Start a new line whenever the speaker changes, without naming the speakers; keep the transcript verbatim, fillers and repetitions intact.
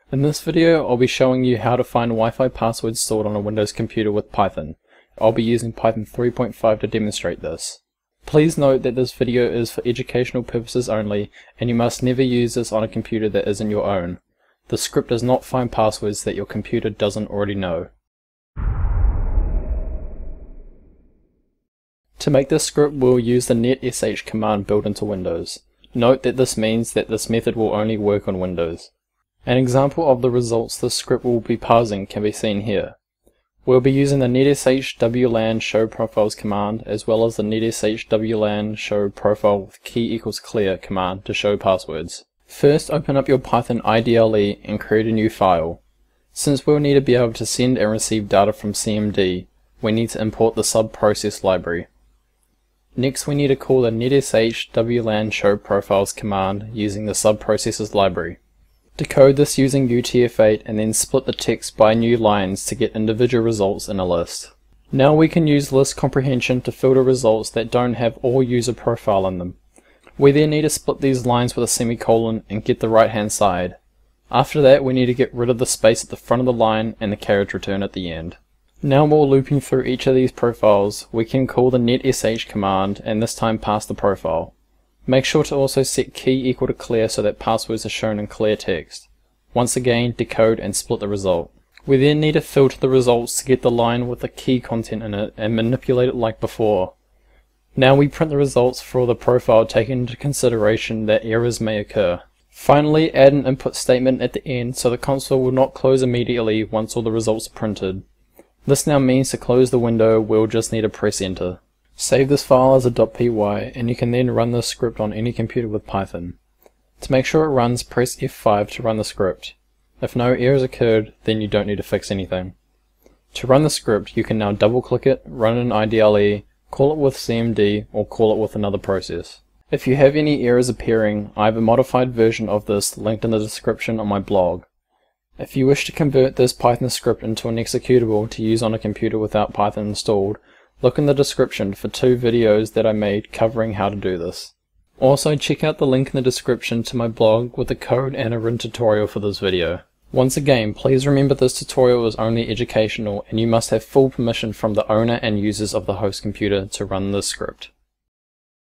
In this video, I'll be showing you how to find Wi-Fi passwords stored on a Windows computer with Python. I'll be using Python three point five to demonstrate this. Please note that this video is for educational purposes only, and you must never use this on a computer that isn't your own. The script does not find passwords that your computer doesn't already know. To make this script, we'll use the netsh command built into Windows. Note that this means that this method will only work on Windows. An example of the results this script will be parsing can be seen here. We'll be using the netsh wlan show profiles command as well as the netsh wlan show profile with key equals clear command to show passwords. First, open up your Python I D L E and create a new file. Since we'll need to be able to send and receive data from C M D, we need to import the sub-process library. Next, we need to call the netsh wlan show profiles command using the sub-processes library. Decode this using U T F eight and then split the text by new lines to get individual results in a list. Now we can use list comprehension to filter results that don't have all user profile in them. We then need to split these lines with a semicolon and get the right hand side. After that, we need to get rid of the space at the front of the line and the carriage return at the end. Now while looping through each of these profiles, we can call the netsh command and this time pass the profile. Make sure to also set key equal to clear so that passwords are shown in clear text. Once again, decode and split the result. We then need to filter the results to get the line with the key content in it and manipulate it like before. Now we print the results for the profile, taking into consideration that errors may occur. Finally, add an input statement at the end so the console will not close immediately once all the results are printed. This now means to close the window, we'll just need to press enter. Save this file as a .py and you can then run this script on any computer with Python. To make sure it runs, press F five to run the script. If no errors occurred, then you don't need to fix anything. To run the script, you can now double click it, run an I D L E, call it with C M D, or call it with another process. If you have any errors appearing, I have a modified version of this linked in the description on my blog. If you wish to convert this Python script into an executable to use on a computer without Python installed, look in the description for two videos that I made covering how to do this. Also, check out the link in the description to my blog with the code and a written tutorial for this video. Once again, please remember this tutorial is only educational and you must have full permission from the owner and users of the host computer to run this script.